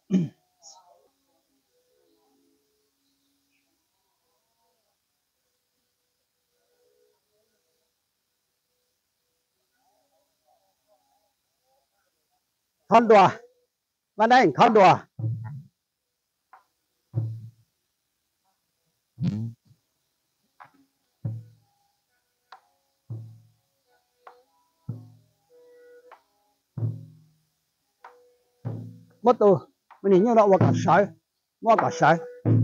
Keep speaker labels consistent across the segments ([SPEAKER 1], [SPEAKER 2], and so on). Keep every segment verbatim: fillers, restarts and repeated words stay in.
[SPEAKER 1] con đùa vào đây con đùa mất tu mình nhìn như nó vào cả sợi vào cả sợi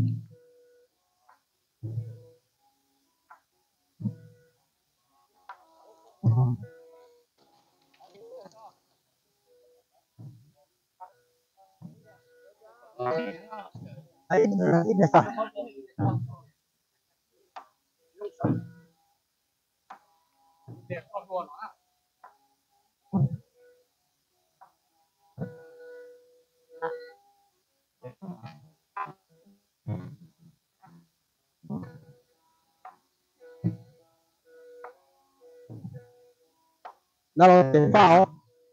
[SPEAKER 1] ấy ít là sao nó là tiền vào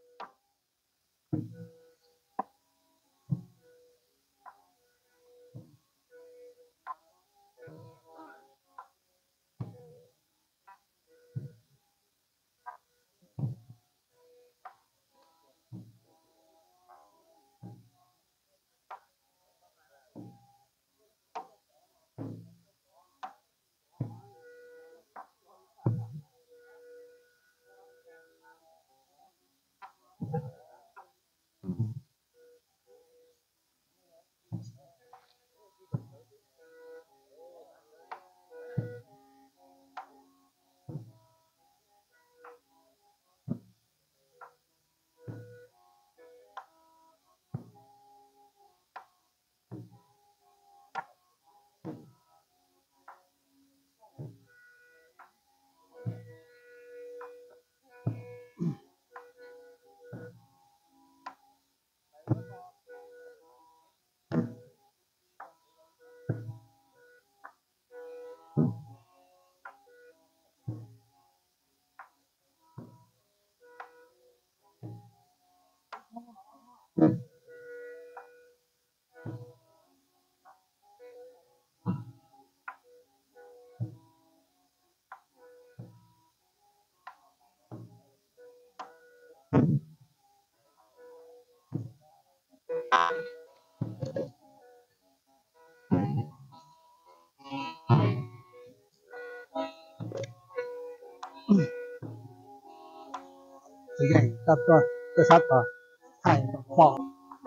[SPEAKER 1] thì vậy tập rồi tôi sắp rồi thầy bỏ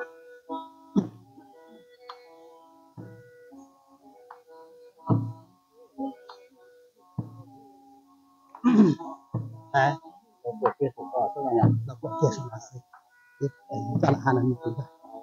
[SPEAKER 1] đấy cuộc kia cũng có tôi là nhận là cuộc kia xong là sẽ tiếp cho là hai lần nữa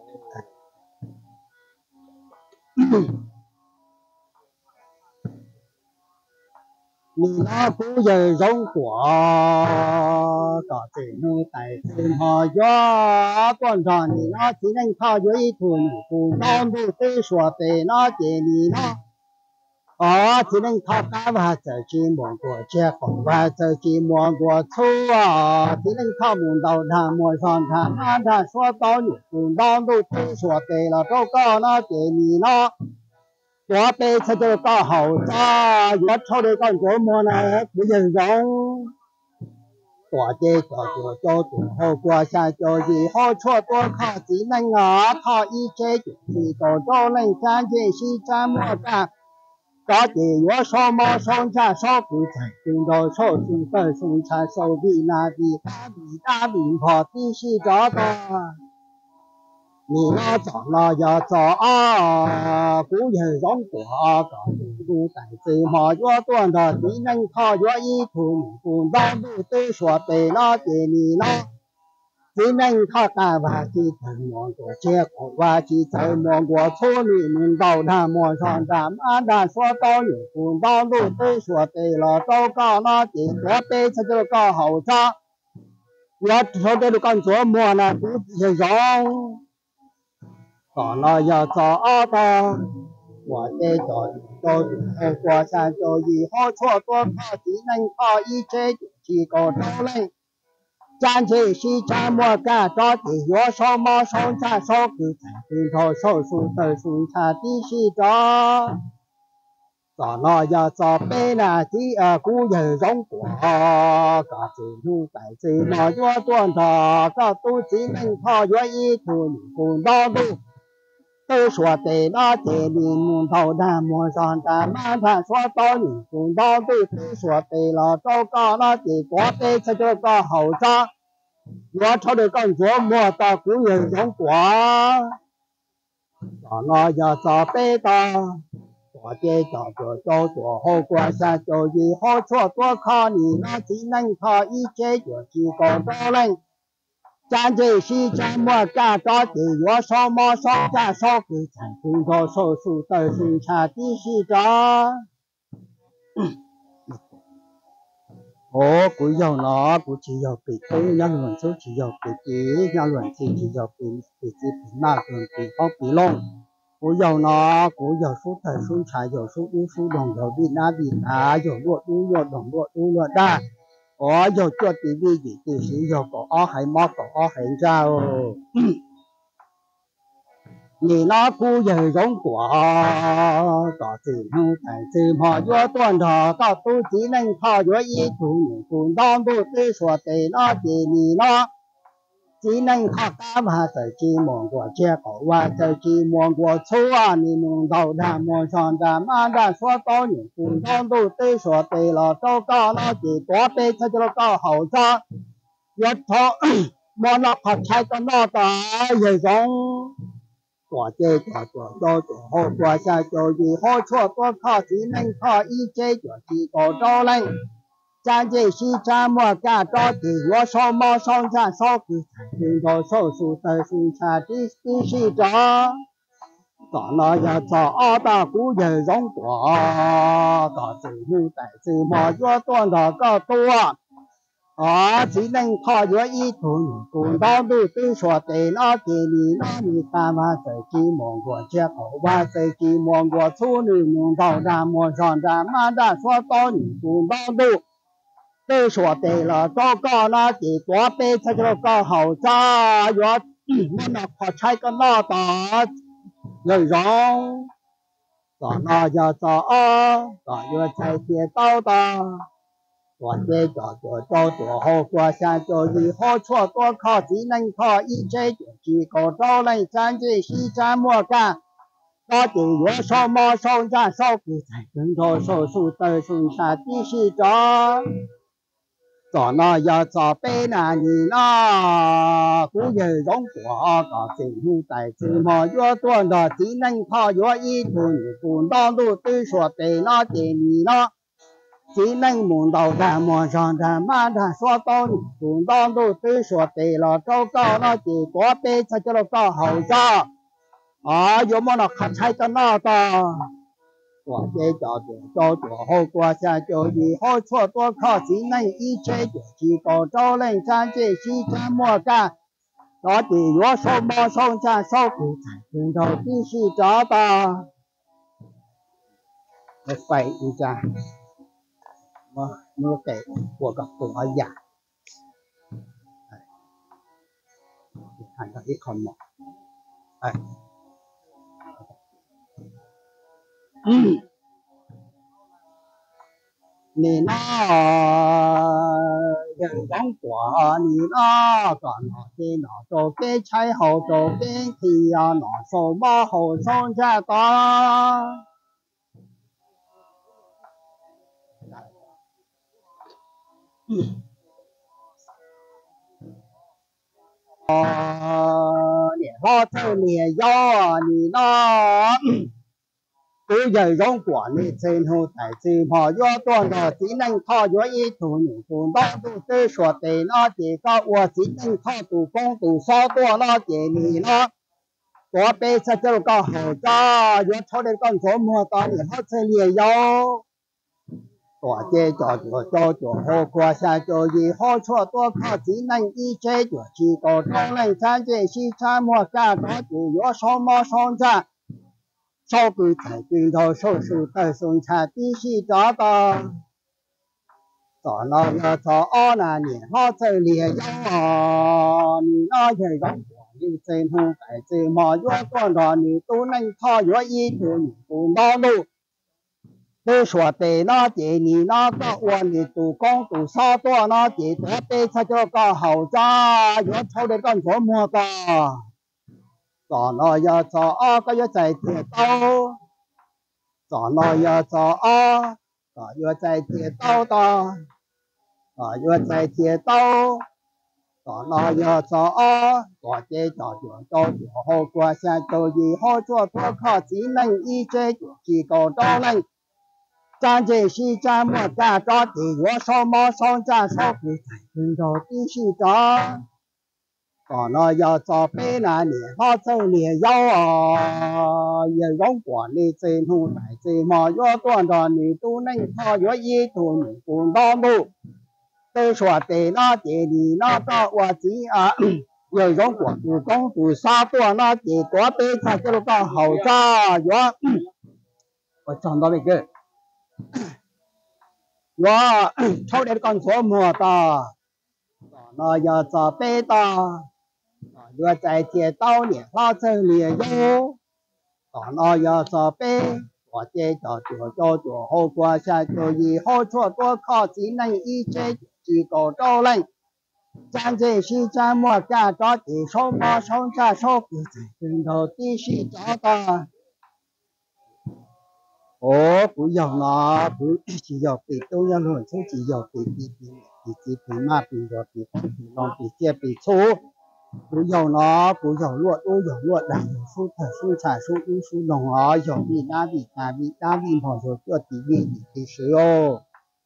[SPEAKER 1] mình nó cũng giờ giống của có thể nuôi tại thêm họ do con tròn thì nó chỉ nên thao dưới thùng cùng non đủ tê sủa tê nó chỉ thì nó ở chỉ nên thao cá và giờ chỉ mòn của che còn và giờ chỉ mòn của thu à chỉ nên thao mòn đầu thà mòn son thà nó thà xóa tao nhỉ cùng non đủ tê sủa tê là đâu có nó chỉ thì nó quá bê cho tôi có hậu cho quá cho đây con của mua này bây giờ giống quả chê cho cho cho tụi hậu qua xa cho gì họ cho tôi khó chỉ nên ngõ họ y chế thì tổ cho nên cha gì si cha mua cả có gì quá so mò son cha so cụ thể từng đồ so từng tờ sung cha so vì là vì ta vì ta vì họ tí si cho ta你那找那呀找啊，古人中国搞古代最嘛要断的，你能靠要一土不当路都说对了给你那，只能靠干吧去怎么过结果吧去怎么过错你们到他们上站，按他说到你不当路都说对了，都搞那结果被他就搞好差，我说的都干做么呢？不是让。còn lo giờ cho ở đó và để cho cho hay qua sang cho gì họ cho tôi họ chỉ nên họ ý chế chỉ có đâu lên 战这是战莫干着的有什么生产手给才跟头手术的生产的是着。早那要早背那第二古人中国，个只有在这那越短的个都只能靠越一途你不道路。都说对那对你们头的莫上的满盘说到你不道路，都说对了找个那的多对这就个后者。我朝的工作莫到古人中国，早那要早背的。我这叫做叫做后果下就以后错多靠你那只能靠一切就去搞到人，咱这是怎么干到的？有什么少干少给才工作手术的生产的是着。哦，古有那古只有给东人论就只有给地，人论就只有给给这平那论给好比弄。古有呢，古有书的书才有书有书龙有比那比那有落有落龙落有落大，我有做的位置就是有个二还冇个二还着。你那古有中国，到最后在这么越短的，到都只能靠越一途你不当都对说对那的你那。只能靠打发在寂寞过结果啊，在寂寞过错啊，你们到他们上的马上说到你不当都对说对了，都搞那几多辈子就搞好着，越拖莫那怕拆个那个一种，我这叫做叫做后果下就以后错多靠只能靠一切就去搞着嘞。咱这是怎么干到的？有什么生产手给才能够手术的生产的的是着？咱那要找二大古人中国，到最后在这么越短的个多啊，只能靠越一途你不到路都说对那给你那你干嘛在寂寞过结口哇在寂寞过处女们到咱们上咱马上说到你不到路。都说对了，糟糕那的多辈子就搞好炸，我我那怕拆个那大人容，到那要找啊，到要才接到的，我这叫做叫做后果想就以后错多靠只能靠一切就去搞着人咱这是怎么干？到底有什么生产手给才能够手术的生产的是着？早那要早背那你那古人中国个政府在这么越短的只能靠越一途你不道路对说对那给你那只能蒙到咱们上咱马上说到你不道路对说对了糟糕那几多辈子就搞好着啊有么那看菜的那的我这叫做叫做后果下就以后错多靠只能一切就去搞着人咱这是怎么干？到底有什么生产手给才能够必须找到？我飞一下，我我给我个多呀，哎，你看看一口嘛，哎。嗯，你那人中国，你那个那些那做给菜好做给题呀，那什么好生产的？嗯，哦，你好这里要你那。古人中国你最后在这么越短的只能靠越一途你不到都对说对那几个我只能靠赌工赌少多那给你了，多辈子就搞好着，越超的工作么搞你好这里有，我这叫做叫做后果下就以后错多靠只能一切就去搞超人咱这是怎么干到底有什么生产？手给才跟到手术的生产必须找到， 早那要早二那年，老走连腰啊，你那些人你真红白真嘛，越多少你都能靠越一头你不恼怒。你说的那点你那个我你都讲都啥多那点多被他就搞好渣，越抽的干什么的？早那要早二个月在铁道，早那要早二个月在铁道的。啊，越在铁道，到那要早啊，多接早就早就好过，现就以后做多靠技能，一直提高到能。咱这是咱们干着的，越少毛上咱少比赛，跟着必须长。到那要早背那年，那走连腰啊，也用过你真弄在这嘛，越短着你都能跑，越一头你不恼怒。都说的那点你那个我子啊，有用过主公主杀过那点多被他这个好炸药，我讲到那个，我抽的干什么的？那要找背的，我在铁道里拉着连腰，那要找背。我这叫做叫做后果下就以后做多靠技能一直机构招人，咱这是咱们干着的手把手在手比在跟头必须找的。哦，不要啦，不只要比都要论出，只要比比比比比比嘛比着比比弄比接比粗。不要啦，不要落，都要落，然后蔬菜、蔬菜、蔬蔬蔬农啊，有米哪米哪米哪米跑就做地米的时哦。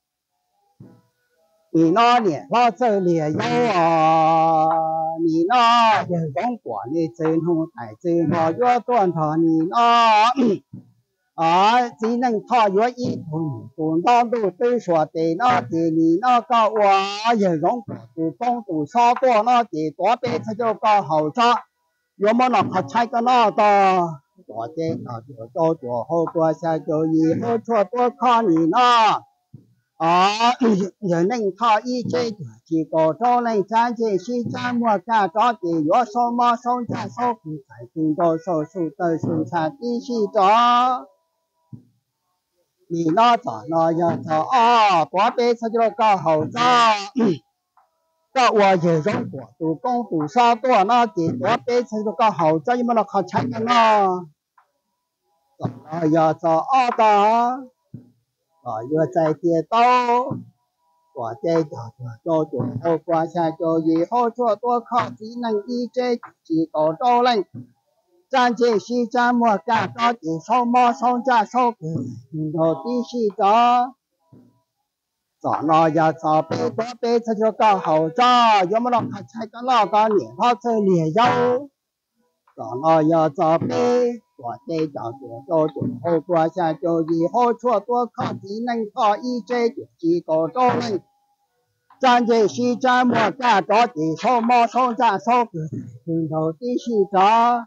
[SPEAKER 1] 你那年那这里有啊，你那人工管理真好，太真好，越短他你那啊，只能他越一头不那路对说的那的你那个哇，人工管理工都啥过那的多被他就搞好炸，有么那他拆个那的，我这那就做做后果下就以后做多看你那。啊，人能靠一直机构招人，咱这是咱们干着的，有什么生产手工在经过手术的生产必须找。你那咋那样找啊？多辈子就搞好找。那我也用过，都工都啥多那的，多辈子就搞好找，有没有靠钱的呢？咋那样找啊的？啊，越在街道，我这叫做做后果下就以后做多靠技能一直机构招人，咱这是咱们干着的什么生产手工，你都必须找，找那要找背多背这就搞好找，有没有看才个那个年他这里有，找那要找背。我这叫做做做后果下就以后做多靠技能靠一直机构招人，咱这是咱们干着的什么生产手工，你都必须找。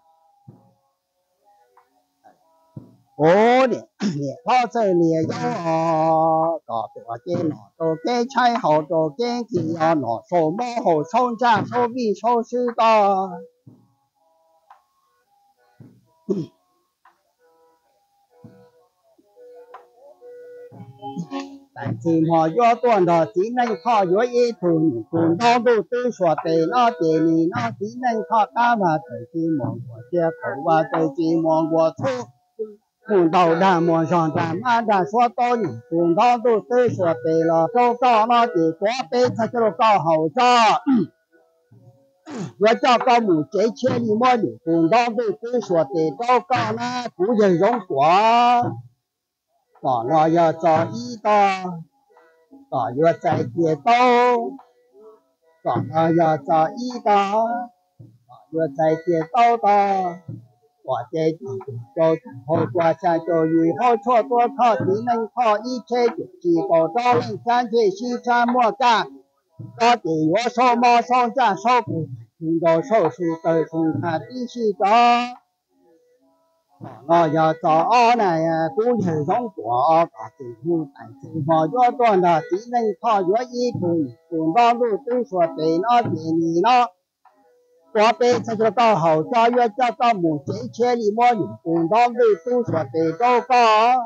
[SPEAKER 1] 哦，你你老这里有啊，搞多的拿都给拆好多给给要拿什么好生产手臂手势的。但是嘛，越短的只能靠越一头，你不脑都都说的那点你那只能靠干嘛在寂寞我接口啊，在寂寞我错。碰到咱们上咱慢咱说到你，不脑都都说的了，都搞那的多辈子就搞好着。我找个母这千里莫里，不脑都都说的都搞那不人用过。搞那要找一的。搞越在街道，搞那要找一的，搞越在街道的，我这就就后果下就以后错多靠技能靠一切就机构招人，咱这是咱么干？到底有什么生产手工？听到手术的生产必须找。 nó giờ cho này cũng hệ giống của cả tình huống tại tình họ do toàn là chỉ nên thọ do ý cùng cùng đó lúc tư sở để nó để你nó qua bên sẽ cho cao hậu cho do cho cao một chế chế li mô những cùng đó lúc tư sở để đâu có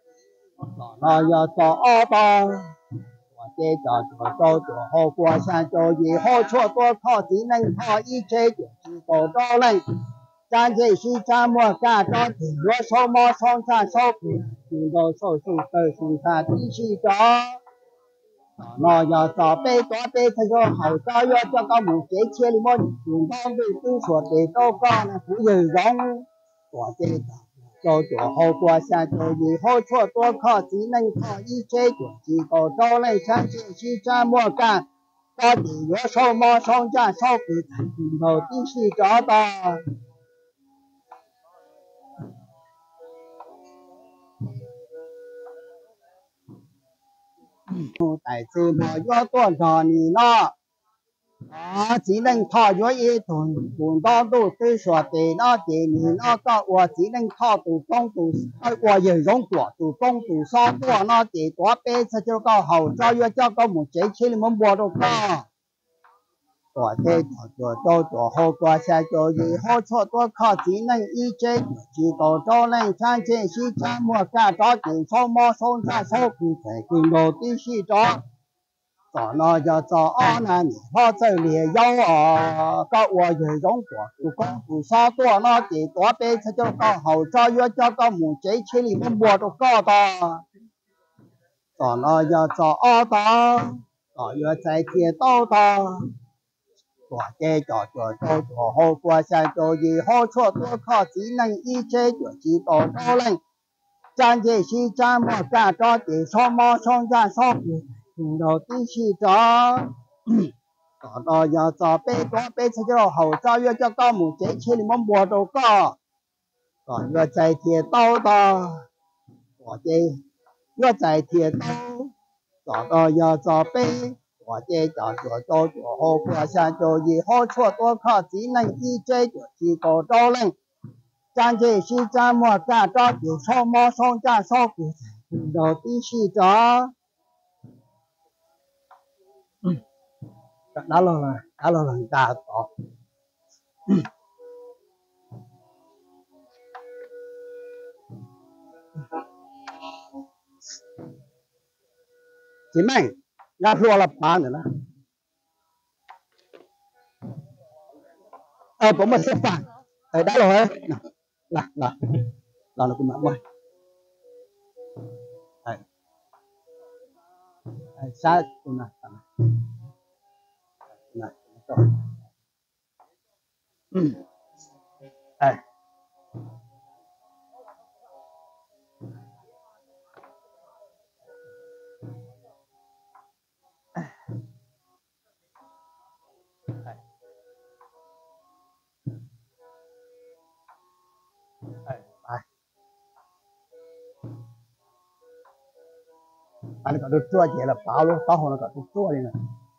[SPEAKER 1] nó giờ cho ở đó我这叫做做做好过山做以后错多靠只能靠一切就知道到嘞。咱这是咱们干着挺多什么生产手苦，听到手手的生产必须着。那要早备多备，他说好早要叫到目前千里么，用当的都说的都讲呢，不有人我这个。做做好过山做以后错多靠只能靠一切就知道到嘞。咱这是咱们干到底有什么生产手苦，听到必须着的。tại sư mà do tuần trò ni nó đó chỉ nên thọ do ý tuần tuần đó tu tư sở thì nó thì ni nó có và chỉ nên thọ tu công tu ai và giờ giống của tu công tu sao của nó thì có bé sẽ cho có hậu cho do cho có một chế chế muốn mua đâu có của thế cho cho cho hậu qua xe cho gì hậu cho tôi khó chỉ nên ý chế chỉ có cho nên sang chế sĩ cha mua cả đó chỉ sau mua xong ra sau thì phải quyền đồ tí sĩ đó cho nó cho cho ở này họ chơi lìa dâu ở cácua gì giống của tụ con tụ sao của nó chỉ có bé sẽ cho có hậu cho do cho có một chế chế li muốn mua đâu có đó cho nó cho cho ở đó cho do chạy thiệt đâu đó của chế cho cho cho cho hậu qua xe cho gì hậu cho tôi khó chỉ năng ý chế cho chỉ tổ đó lên trang chế sĩ trang mua cả đó chỉ sau mua xong ra sau đầu tiên是đó đó đó giờ cho bé có bé sẽ cho hậu cho yo cho con một chế chế thì mong mua đâu có còn yo chạy thiệt đâu đó của chế yo chạy thiệt đâu đó đó giờ cho bé của chế cho cho cho cho hậu của sang cho gì hậu cho tôi khó chỉ năng ý chế cho chỉ có đâu lên trang chế sĩ trang mua cả đó chỉ sau mua xong ra sau đầu tiên是đó đó là đó là người ta có chỉ mày ra thua là bán nữa ờ cũng mình xếp phản ở đó rồi là là là là cũng mặc quay sao cũng là này ừ đây anh có được chua chỉ là bao luôn tao hồi nó có được chua đi nè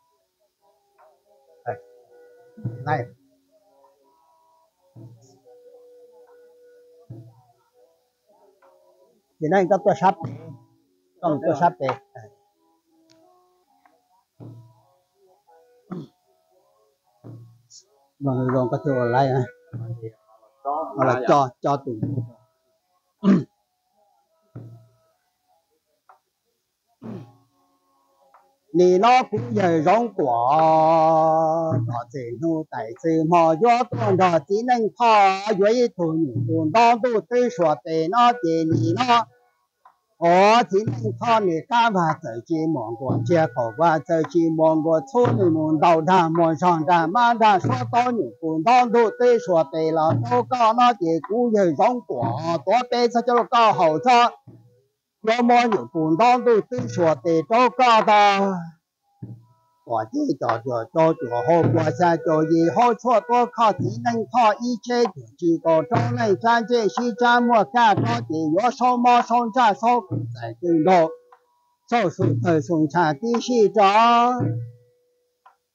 [SPEAKER 1] đây này thì này có tua sắp có tua sắp đây rồi rồi có chua lại này nó là cho cho tụi你那古人用过，那这路带着嘛要多那只能怕愿意同同当都对说的那的你那，我只能怕你干嘛自己忙过，接口吧自己忙过，错你忙到他忙上站，慢站说到你同当都对说的了，都搞那的古人用过，多辈子就搞好着。要么有共当都对说的都搞的，我这叫做叫做好过山做以后错多靠只能靠一切就知道招来山这是咱们干着的，有什么生产手工在更多，手术呃生产的是着。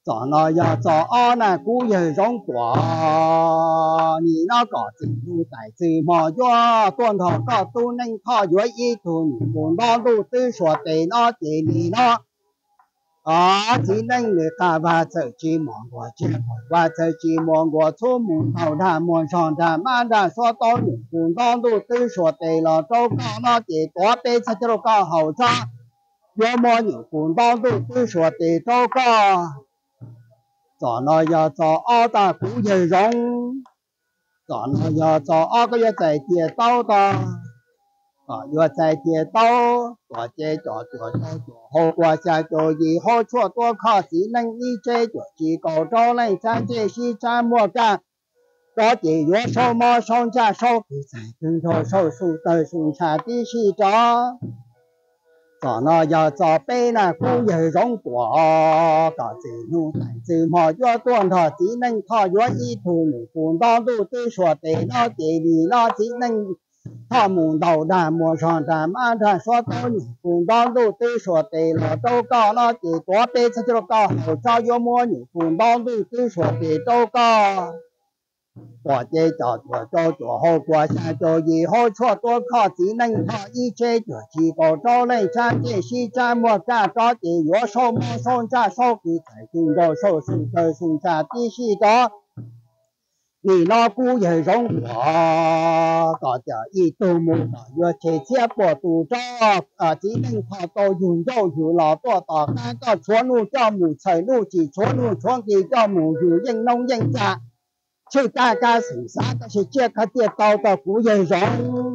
[SPEAKER 1] 早那要早二呢，古人中国，你那个进入在这么远，端头个都能靠约一图，你不那路都说对那对你那。啊，只能你看吧，走去芒果去，我走去芒果出门头谈门上谈，慢谈说到你不那路都说对了，都搞那的多辈子就搞好渣，要么你不那路都说对都搞。早那要早二大古人容，早那要早二个月在跌倒的，啊，月在跌倒，多跌多多多多，后果下就以后错多靠技能一这就机构招人咱这些咱莫干，到底月手毛上架手比在跟头手术的生产的是着。早那要早背呢，古人容多，搞这路在这么越短他只能他越一图你不道路都说对那对你那只能他们到站莫上站马站说到你不道路都说对了都搞那的多辈子就搞好找有么你不道路都说对都搞。我这叫做叫做后果下就以后错多靠技能靠一切就机构招人战这些战莫干着的有手莫上战手给才经过手术的生产的是的。你那古人容我大家一都没大约切切不都着啊技能靠到用到有老多大干个全路叫母财路只全路全给叫母有应农应家。去大家生产个是这个的刀的古人容，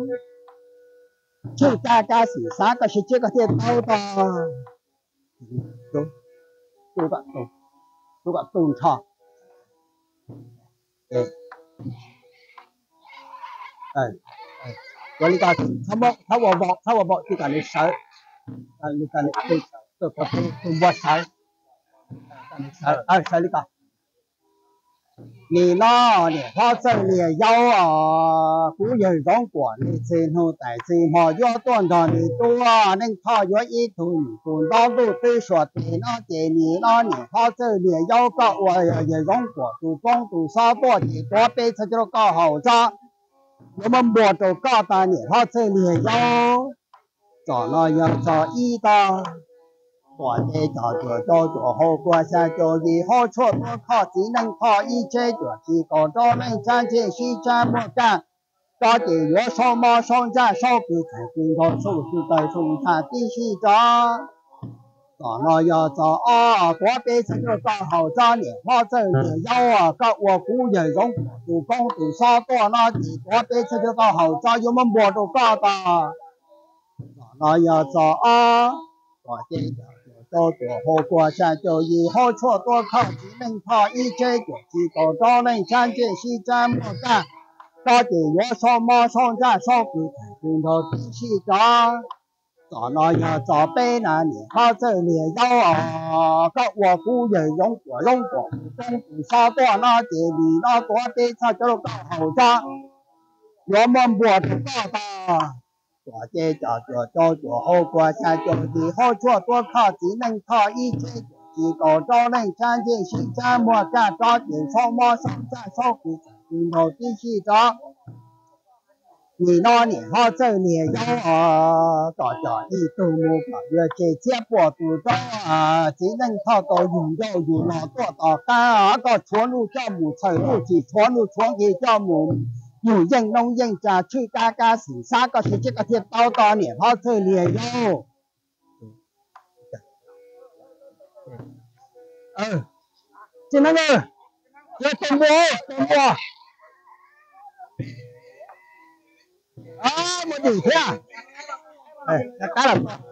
[SPEAKER 1] 去大家生产个是这个的刀的，都都个都都个东厂，哎哎哎，我你讲他莫他我บอก他我บอกที่กันนี่ใช้อันนี้กันนี่ตัวตัวตัวตัวบ่ใช้กันนี่ใช้อ่าใช้นี่กัน你那呢？他这里要啊，古人中国你前后在前后要端到你多啊，能靠约一图你不道路对说的那给你那呢？他这里要搞我也中国都中都啥多的多辈子就搞好渣，我们莫都搞的呢？他这里要找那要找一的。我这叫做叫做后果下就以后错多靠技能靠一切就机构招人战这些战莫干，到底有什么上战手比才经过手术的生产第四章。早那要早啊，多辈子就搞好早年，我这里要啊，搞我古人用都工都啥多那几多辈子就搞好早，有么么都搞的。早那要早啊，我这叫。到做后果下就以后错多靠技能靠一切就机构招人战这些战莫干，到底有什么上战手给才经头第四章。早那要早背那年好这里要啊，搞我古人用过用过中不少多那地里那多辈才就搞好战，我们不知道的。我这叫做叫做后果下就以后做多靠技能靠一切机构招人战这些战莫干早点什么上战手给经头第四章。你那年好这年要啊，大家一都没搞约这结果都着啊，技能靠到用到有老多大干啊，个全路叫母财路是全路全给叫母。有应农应家去家家生三个是这个天到到年好这里有，嗯，就那个要等我等我，啊，没地铁，哎，那干了。